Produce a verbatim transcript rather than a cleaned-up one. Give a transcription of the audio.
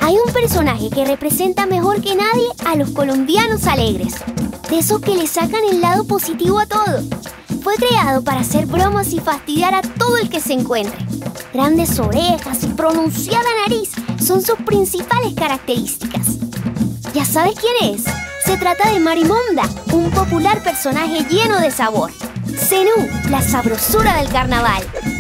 Hay un personaje que representa mejor que nadie a los colombianos alegres, de esos que le sacan el lado positivo a todo. Fue creado para hacer bromas y fastidiar a todo el que se encuentre. Grandes orejas y pronunciada nariz son sus principales características. ¿Ya sabes quién es? Se trata de Marimonda, un popular personaje lleno de sabor. Zenú, la sabrosura del carnaval.